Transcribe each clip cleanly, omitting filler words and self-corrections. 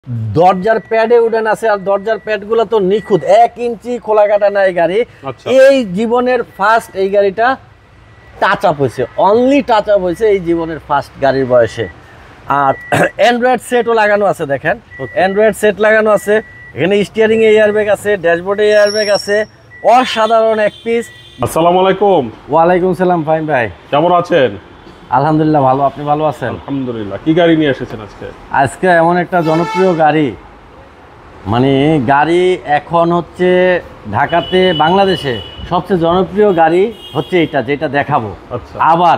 দরজার প্যাডে উডেন আছে আর দরজার প্যাডগুলো তো নিখুঁত 1 ইঞ্চি খোলা কাটা নাই গাড়ি। এই জীবনের ফার্স্ট এই গাড়িটা টাচ আপ হয়েছে, অনলি টাচ আপ হয়েছে এই জীবনের ফার্স্ট গাড়ির বয়সে। আর অ্যান্ড্রয়েড সেটও লাগানো আছে, দেখেন অ্যান্ড্রয়েড সেট লাগানো আছে। এখানে স্টিয়ারিং এ এয়ারব্যাগ আছে, ড্যাশবোর্ডে এয়ারব্যাগ আছে, অসাধারণ এক পিস। আসসালামু আলাইকুম। ওয়ালাইকুম সালাম ফাহিম ভাই, কেমন আছেন? আলহামদুলিল্লাহ ভালো, আপনি ভালো আছেন? আলহামদুলিল্লাহ। কি গাড়ি নিয়ে এসেছেন আজকে? আজকে এমন একটা জনপ্রিয় গাড়ি, মানে গাড়ি এখন হচ্ছে ঢাকাতে বাংলাদেশে সবচেয়ে জনপ্রিয় গাড়ি হচ্ছে এটা, যেটা দেখাবো। আচ্ছা। আবার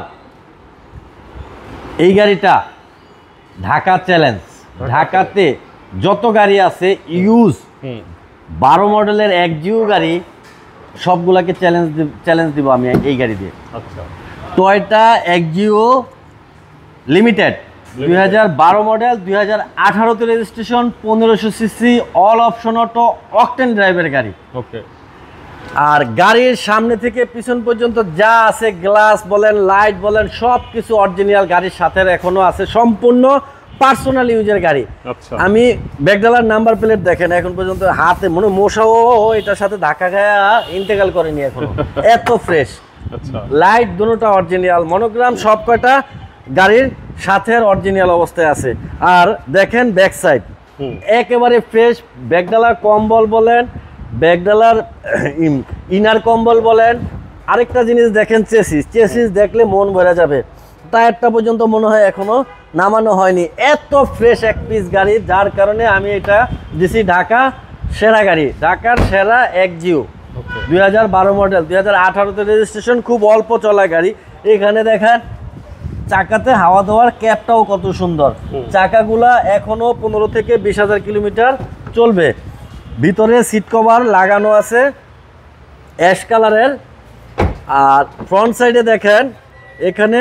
এই গাড়িটা ঢাকা চ্যালেঞ্জ, ঢাকাতে যত গাড়ি আছে ইউজ 12 মডেলের Axio গাড়ি সবগুলাকে চ্যালেঞ্জ দিব আমি এই গাড়ি দিয়ে। আচ্ছা। Toyota Axio limited 2012 model, 2018 registration, 1500 CC, all option auto, octane ড্রাইভের গাড়ি। ওকে। আর গাড়ির সামনে থেকে পিছন পর্যন্ত যা আছে, গ্লাস বলেন, লাইট বলেন, সব কিছু অরিজিনাল গাড়ির সাথে এখনো আছে, সম্পূর্ণ পার্সোনাল ইউজের গাড়ি। আচ্ছা। আমি ব্যাগডালার নাম্বার প্লেট দেখেন, এখন পর্যন্ত হাতে মনে মশাও এটার সাথে ধাক্কা খায়া ইন্তেকাল করেনি এখনো, এত ফ্রেশ। আচ্ছা। লাইট দুটোটা অরিজিনাল, মনোগ্রাম সব কয়টা গাড়ির সাথে অরিজিনাল অবস্থায় আছে। আর দেখেন ব্যাক সাইড একেবারে ফ্রেশ। ব্যাগডালার কম্বল বলেন, ব্যাগডালার ইনার কম্বল বলেন। আরেকটা জিনিস দেখেন, চেসিস দেখলে মন ভরে যাবে। টায়ারটা পর্যন্ত মনে হয় এখনো নামানো হয়নি, এত ফ্রেশ এক পিস গাড়ি, যার কারণে আমি এটা দিছি ঢাকা সেরা গাড়ি, ঢাকার সেরা Axio 2012 মডেল, 2018 রেজিস্ট্রেশন, খুব অল্প চলা গাড়ি। এখানে দেখেন চাকাতে হাওয়া দেওয়ার ক্যাপটাও কত সুন্দর, চাকাগুলা এখনো 15 থেকে 20,000 কিলোমিটার চলবে। ভিতরে সিট কভার লাগানো আছে অ্যাশ কালারের। আর ফ্রন্ট সাইডে দেখেন এখানে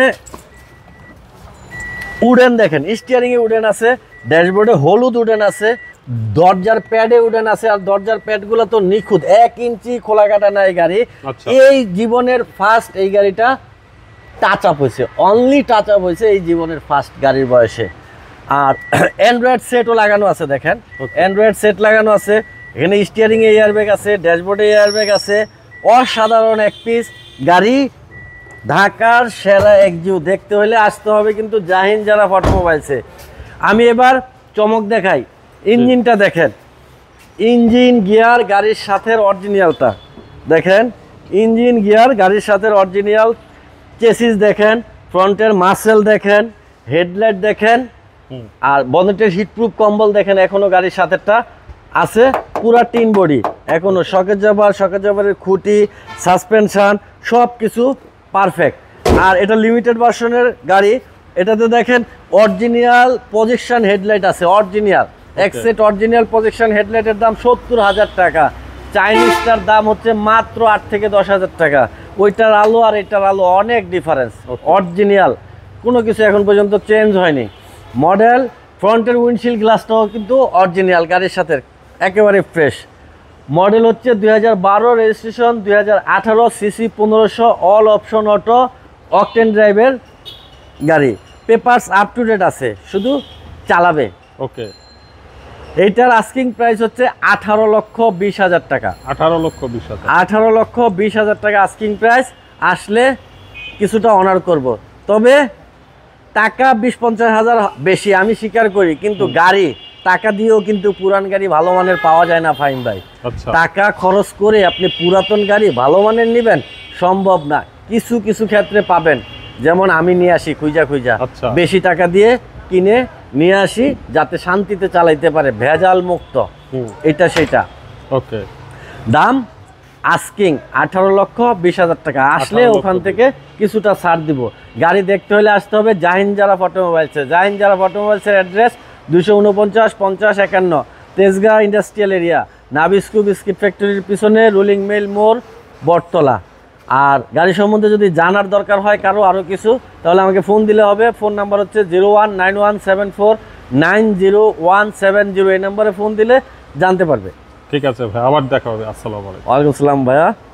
উডেন, দেখেন স্টিয়ারিং এ উডেন আছে, ড্যাশবোর্ডে হলুদ উডেন আছে, দরজার প্যাডে উডেন আছে আর দরজার প্যাডগুলো তো নিখুঁত 1 ইঞ্চি খোলা কাটা নাই গাড়ি। এই জীবনের ফার্স্ট এই গাড়িটা টাচ আপ হয়েছে, অনলি টাচ আপ হয়েছে এই জীবনের ফার্স্ট গাড়ির বয়সে। আর অ্যান্ড্রয়েড সেটও লাগানো আছে, দেখেন অ্যান্ড্রয়েড সেট লাগানো আছে। এখানে স্টিয়ারিং এ এয়ারব্যাগ আছে, ড্যাশবোর্ডে এয়ারব্যাগ আছে, অসাধারণ এক পিস গাড়ি। ঢাকার সেরা Axio দেখতে হলে আসতে হবে কিন্তু জাহিন যারা অটোমোবাইলসে। আমি এবার চমক দেখাই, ইঞ্জিনটা দেখেন, ইঞ্জিন গিয়ার গাড়ির সাথে অরিজিনালটা দেখেন, ইঞ্জিন গিয়ার গাড়ির সাথে অরিজিনাল। চেসিস দেখেন, ফ্রন্টের মাসেল দেখেন, হেডলাইট দেখেন, আর বনেটের হিটপ্রুফ কম্বল দেখেন এখনো গাড়ির সাথেটা আছে, পুরা টিন বডি এখনো, শকেট জাবারের খুঁটি, সাসপেনশন সব কিছু পারফেক্ট। আর এটা লিমিটেড ভার্সনের গাড়ি, এটাতে দেখেন অরিজিনাল প্রজেকশন হেডলাইট আছে, অরিজিনাল এক সেট অরিজিনাল প্রজেকশন হেডলাইটের দাম 70,000 টাকা। চাইনিজটার দাম হচ্ছে মাত্র 8 থেকে 10,000 টাকা। ওইটার আলো আর এটার আলো অনেক ডিফারেন্স, অরিজিনাল কোনো কিছু এখন পর্যন্ত চেঞ্জ হয়নি। মডেল ফ্রন্টের উইন্ডশিল্ড গ্লাসটাও কিন্তু অরিজিনাল গাড়ির সাথে একেবারে ফ্রেশ। মডেল হচ্ছে 2012 registration, 2018 CC, 1500, all option auto, octane ড্রাইভের গাড়ি। পেপারস আপ টু ডেট আছে, শুধু চালাবে। ওকে। এইটার আস্কিং প্রাইস হচ্ছে 18,20,000 টাকা। 18,20,000। 18,20,000 টাকা আস্কিং প্রাইস। আসলে কিছুটা অনার করব, তবে টাকা 20-50,000 বেশি আমি স্বীকার করি, কিন্তু গাড়ি টাকা দিয়েও কিন্তু পুরান গাড়ি ভালো মানের পাওয়া যায় না ফাহিম ভাই। টাকা খরচ করে আপনি পুরাতন গাড়ি ভালো মানের নেবেন সম্ভব না। কিছু কিছু ক্ষেত্রে পাবেন, যেমন আমি নিয়ে আসি খুঁজা বেশি টাকা দিয়ে কিনে নিয়ে আসি, যাতে শান্তিতে চালাইতে পারে, ভেজাল মুক্ত, এটা সেটা। ওকে। দাম আস্কিং 18,20,000 টাকা। আসলে ওখান থেকে কিছুটা ছাড় দিব। গাড়ি দেখতে হলে আসতে হবে জাহিন যারা অটোমোবাইলসে। জাহিন যারা অটোমোবাইলসের address 249 50 51 Tejgaon industrial area, Nabisco biscuit ফ্যাক্টরির পিছনে, রুলিং মিল মোড়, বটতলা। আর গাড়ি সম্বন্ধে যদি জানার দরকার হয় কারো আরও কিছু, তাহলে আমাকে ফোন দিলে হবে। ফোন নাম্বার হচ্ছে 0191749017 এই নাম্বারে ফোন দিলে জানতে পারবে। ঠিক আছে ভাই, আবার দেখা হবে। আসসালামু আলাইকুম। ওয়ালাইকুম আসসালাম ভাইয়া।